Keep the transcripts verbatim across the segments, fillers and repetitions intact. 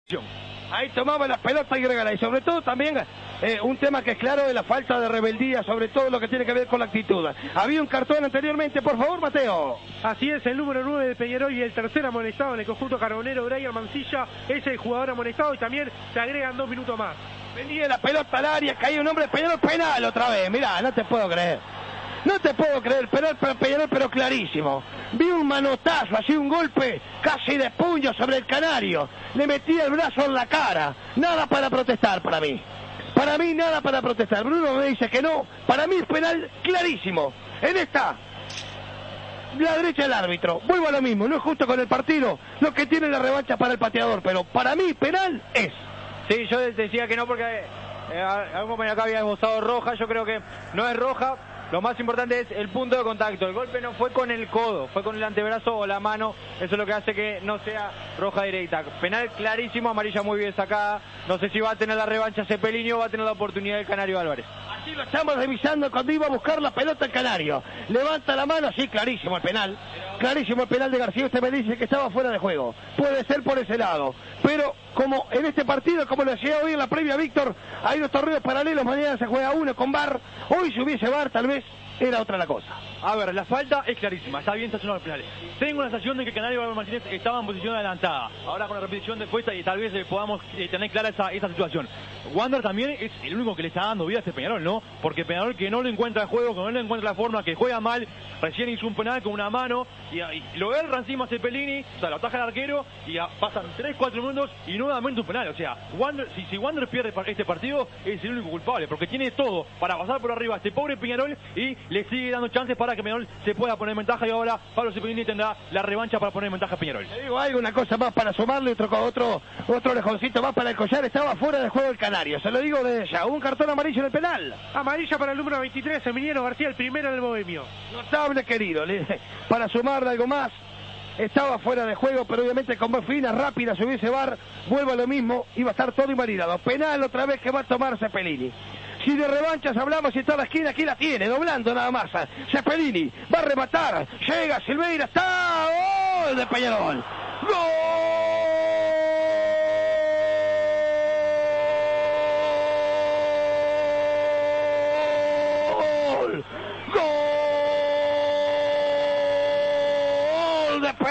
Ahí tomaba la pelota y regala. Y sobre todo también eh, un tema que es claro de la falta de rebeldía, sobre todo lo que tiene que ver con la actitud. Había un cartón anteriormente, por favor, Mateo. Así es, el número nueve de Peñarol y el tercer amonestado en el conjunto carbonero, Brian Mancilla, es el jugador amonestado y también se agregan dos minutos más. Venía la pelota al área, caía un hombre de Peñarol, penal otra vez. Mirá, no te puedo creer. No te puedo creer, penal para Peñarol, pero clarísimo. Vi un manotazo, así un golpe casi de puño sobre el canario. Le metí el brazo en la cara. Nada para protestar para mí. Para mí nada para protestar. Bruno me dice que no. Para mí es penal clarísimo. En esta, la derecha del árbitro. Vuelvo a lo mismo, no es justo con el partido. Lo que tiene la revancha para el pateador, pero para mí penal es. Sí, yo decía que no porque eh, algún compañero acá había esbozado roja. Yo creo que no es roja. Lo más importante es el punto de contacto. El golpe no fue con el codo, fue con el antebrazo o la mano. Eso es lo que hace que no sea roja directa. Penal clarísimo, amarilla muy bien sacada. No sé si va a tener la revancha Cepelini o va a tener la oportunidad el Canario Álvarez. Así lo estamos revisando cuando iba a buscar la pelota el Canario. Levanta la mano, sí, clarísimo el penal. Clarísimo el penal de García. Usted me dice que estaba fuera de juego. Puede ser por ese lado. Pero como en este partido, como lo decía hoy en la previa Víctor, hay dos torneos paralelos. Mañana se juega uno con V A R. Hoy si hubiese V A R tal vez era otra la cosa. A ver, la falta es clarísima, está bien sancionado el penal. Tengo la sensación de que Canario Álvarez Martínez estaba en posición adelantada. Ahora con la repetición después y tal vez eh, podamos eh, tener clara esa, esa situación. Wander también es el único que le está dando vida a este Peñarol, ¿no? Porque Peñarol que no le encuentra el juego, que no le encuentra la forma, que juega mal, recién hizo un penal con una mano y, y lo erra encima Cepelini, o sea, lo ataja el arquero y a, pasan tres cuatro minutos y nuevamente un penal. O sea, Wander, si, si Wander pierde este partido es el único culpable, porque tiene todo para pasar por arriba a este pobre Peñarol y le sigue dando chances para que Peñarol se pueda poner en ventaja y ahora Pablo Cepelini tendrá la revancha para poner en ventaja a Peñarol. Le digo algo, una cosa más para sumarle, otro otro otro lejoncito más para el collar. Estaba fuera de juego el Canario, se lo digo desde ya. Un cartón amarillo en el penal. Amarilla para el número veintitrés, Emiliano García, el primero del Bohemio. Notable, querido. Para sumarle algo más, estaba fuera de juego, pero obviamente con voz fina, rápida, si hubiese V A R, vuelvo a lo mismo, iba a estar todo invalidado. Penal otra vez que va a tomar Cepelini. Si de revanchas hablamos y está la esquina, aquí la tiene, doblando nada más. Cepelini va a rematar, llega Silveira, está gol de Peñarol. ¡Gol! ¡Gol de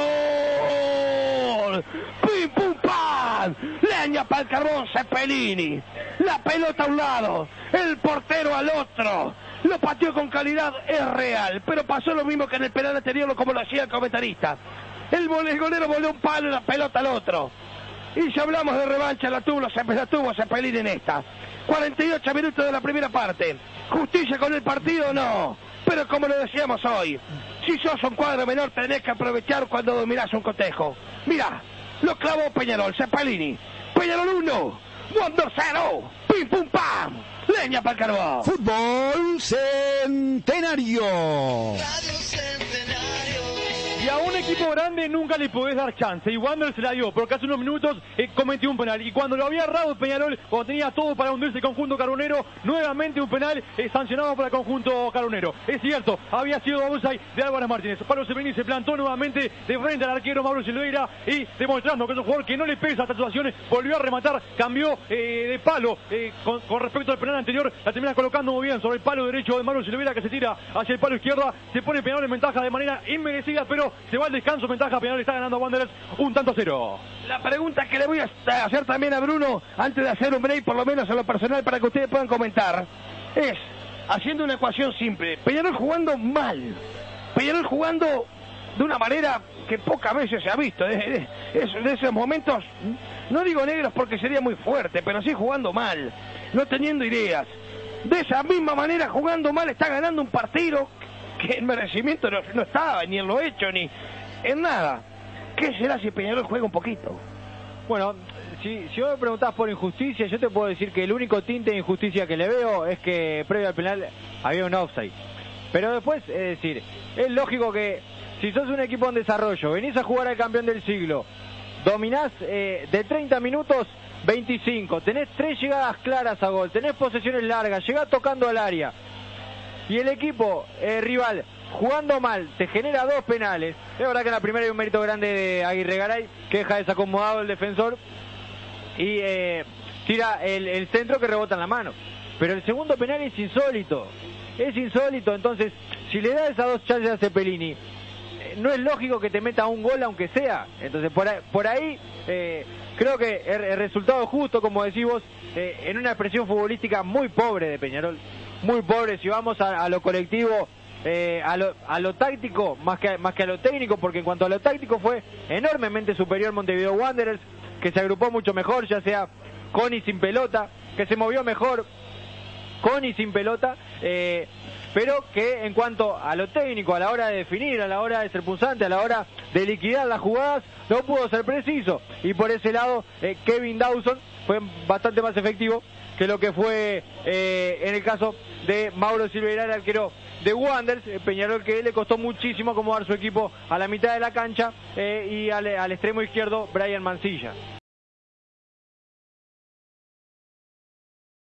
Peñarol! ¡Pim, pum, pam! Leña para el carbón, Cepelini. La pelota a un lado, el portero al otro. Lo pateó con calidad, es real. Pero pasó lo mismo que en el penal anterior, como lo hacía el comentarista. El, el golero volvió un palo y la pelota al otro. Y si hablamos de revancha, la tuvo, la tuvo Cepelini en esta. cuarenta y ocho minutos de la primera parte. ¿Justicia con el partido? No. Pero como lo decíamos hoy, si sos un cuadro menor tenés que aprovechar cuando dominás un cotejo. Mirá, lo clavó Peñarol, Cepelini. Peñarol uno, Wander cero, pim pum pam, leña para el carbón. Fútbol Centenario. Radio Centenario. Y a un equipo grande nunca le podés dar chance. Y Wander se la dio, porque hace unos minutos eh, cometió un penal. Y cuando lo había errado Peñarol, cuando tenía todo para hundirse el conjunto carbonero, nuevamente un penal eh, sancionado para el conjunto carbonero. Es cierto, había sido offside de Álvarez Martínez. Pablo Cepelini se plantó nuevamente de frente al arquero Mauro Silveira y demostrando que es un jugador que no le pesa estas situaciones, volvió a rematar, cambió eh, de palo eh, con, con respecto al penal anterior, la termina colocando muy bien sobre el palo derecho de Mauro Silveira, que se tira hacia el palo izquierda, se pone Peñarol en ventaja de manera inmerecida, pero se va al descanso, ventaja, Peñarol está ganando a Wanderers un tanto a cero. La pregunta que le voy a hacer también a Bruno, antes de hacer un break, por lo menos a lo personal, para que ustedes puedan comentar, es, haciendo una ecuación simple, Peñarol jugando mal, Peñarol jugando de una manera que pocas veces se ha visto, es, es de esos momentos, no digo negros porque sería muy fuerte, pero sí jugando mal, no teniendo ideas. De esa misma manera, jugando mal, está ganando un partido que el merecimiento no, no estaba, ni en lo hecho, ni en nada. ¿Qué será si Peñarol juega un poquito? Bueno, si, si vos me preguntás por injusticia, yo te puedo decir que el único tinte de injusticia que le veo es que previo al penal había un offside. Pero después, es decir, es lógico que si sos un equipo en desarrollo, venís a jugar al campeón del siglo, dominás eh, de treinta minutos, veinticinco, tenés tres llegadas claras a gol, tenés posesiones largas, llegás tocando al área, y el equipo eh, rival jugando mal te genera dos penales. Es verdad que en la primera hay un mérito grande de Aguirre Garay, que deja desacomodado el defensor, y eh, tira el, el centro que rebota en la mano. Pero el segundo penal es insólito, es insólito. Entonces, si le da esas dos chances a Cepelini, eh, no es lógico que te meta un gol aunque sea. Entonces, por ahí, por ahí eh, creo que el, el resultado justo, como decís vos, eh, en una expresión futbolística muy pobre de Peñarol, muy pobre. Si vamos a, a lo colectivo, eh, a, lo, a lo táctico, más que, más que a lo técnico, porque en cuanto a lo táctico fue enormemente superior Montevideo Wanderers, que se agrupó mucho mejor, ya sea con y sin pelota, que se movió mejor con y sin pelota, eh, pero que en cuanto a lo técnico, a la hora de definir, a la hora de ser punzante, a la hora de liquidar las jugadas, no pudo ser preciso. Y por ese lado, eh, Kevin Dawson fue bastante más efectivo que lo que fue eh, en el caso de Mauro Silveira, el arquero de Wanderers, eh, Peñarol, que le costó muchísimo acomodar su equipo a la mitad de la cancha, eh, y al, al extremo izquierdo Brian Mancilla.